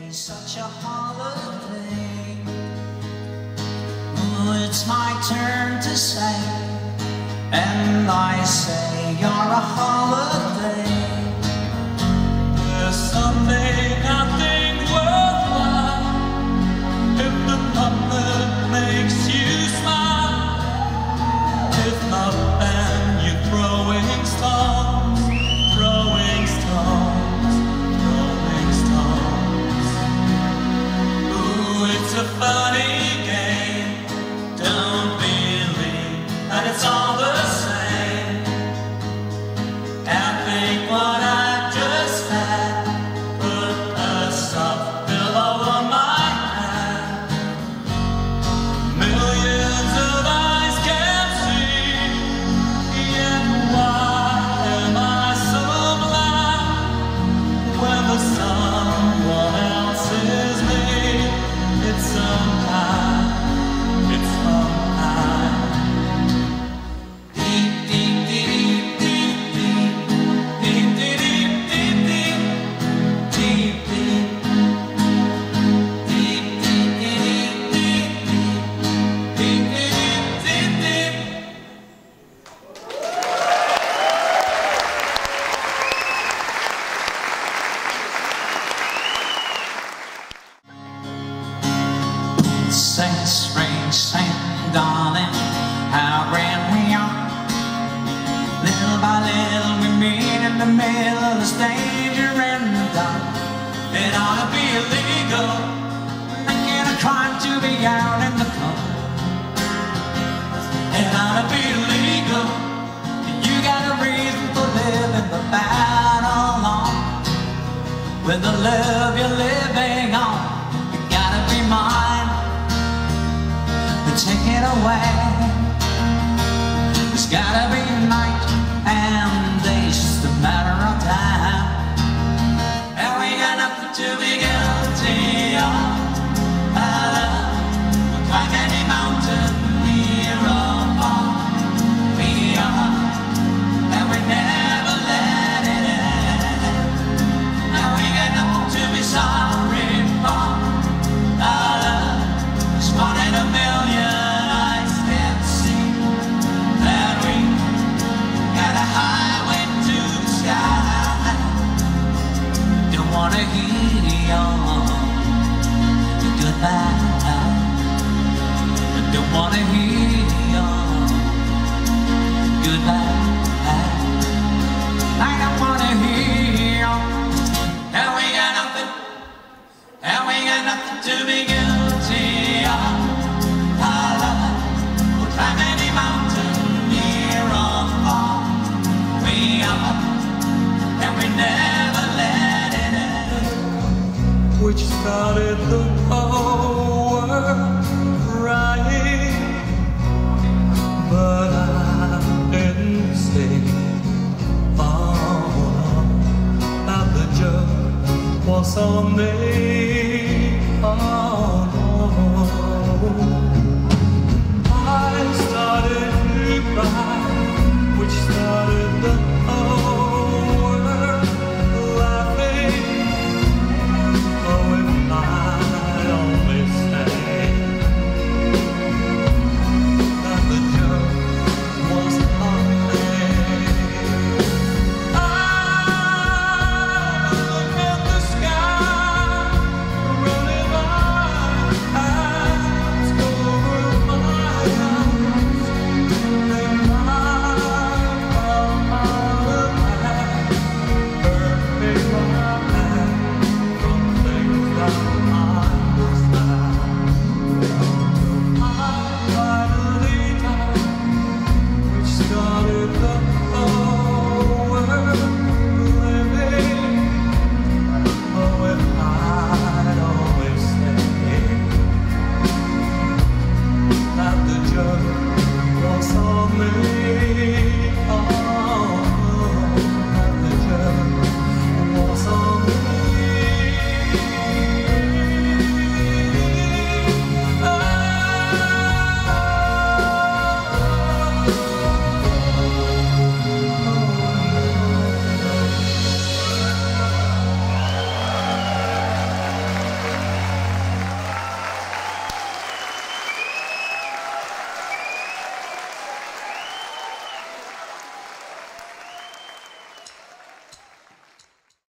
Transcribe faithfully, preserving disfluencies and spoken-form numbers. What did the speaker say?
Such a holiday. Oh, it's my turn to say, and I say you're a holiday. There's someday nothing worthwhile if the puppet makes you smile. If not, then you're throwing stones, throwing stones, throwing stones. It's a funny game. Don't believe that it's all the same. And think what I just had. Put a soft pillow on my hand. Millions of eyes can see. Yet why am I so blind when the someone else is me? It's some kind, it's some kind. Deep, deep, deep, deep, deep, deep, deep, deep, deep, deep, deep, deep, deep, deep, deep, deep, deep. Sing, spring, sing, darling, how grand we are. Little by little we meet in the middle of the stage or in the dark. It ought to be illegal, making a crime to be out in the cold. It ought to be illegal, you got a reason for living the battle on. With the love you're living on, you gotta be mine. Take it away. It's gotta be night and day, it's just a matter of time. And we got nothing to be guilty of. Our love will climb any mountain near or far. We are, and we never let it end. And we got nothing to be sorry for. Our love is one in a million. Wanna hear your goodbye. I don't wanna hear your goodbye. I don't wanna hear your. And we got nothing, and we got nothing to be guilty of. Our love will climb any mountain near or far. We are, and we never let it end. Which started the whole world crying, but I didn't say all about the joke was on me.